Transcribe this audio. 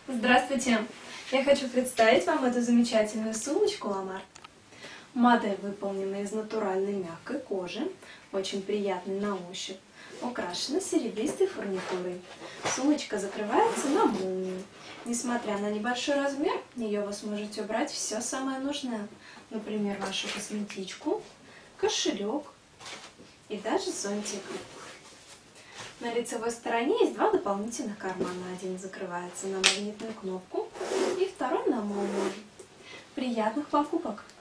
Здравствуйте! Я хочу представить вам эту замечательную сумочку Ламар. Модель выполнена из натуральной мягкой кожи, очень приятной на ощупь, украшена серебристой фурнитурой. Сумочка закрывается на молнию. Несмотря на небольшой размер, в нее вы сможете убрать все самое нужное, например, вашу косметичку, кошелек и даже зонтик. На лицевой стороне есть два дополнительных кармана. Один закрывается на магнитную кнопку и второй на молнию. Приятных покупок!